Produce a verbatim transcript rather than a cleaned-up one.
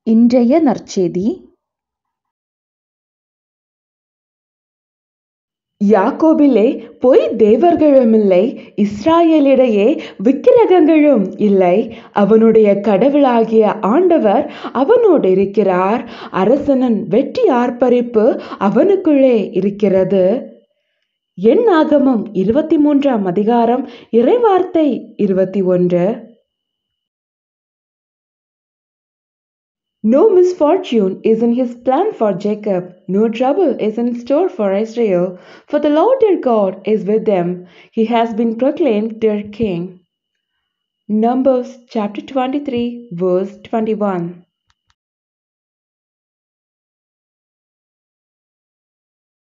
இன்றைய நற்செய்தி யாக்கோபிலே பொய் தேவர்களுமில்லை, இஸ்ராயேலிடையே விக்கிரகங்களும் இல்லை. அவனுடைய கடவுளாகிய ஆண்டவர் அவனோடு இருக்கிறார். அரசனின் வெற்றி ஆர்ப்பரிப்பு அவனுக்குள்ளே இருக்கிறது. என் ஆகமம் இருபத்தி மூன்றாம் அதிகாரம் இறைவார்த்தை இருபத்தி ஒன்று. No misfortune is in his plan for Jacob, no trouble is in store for Israel, for the Lord their God is with them. He has been proclaimed their king. Numbers chapter twenty-three, verse twenty-one.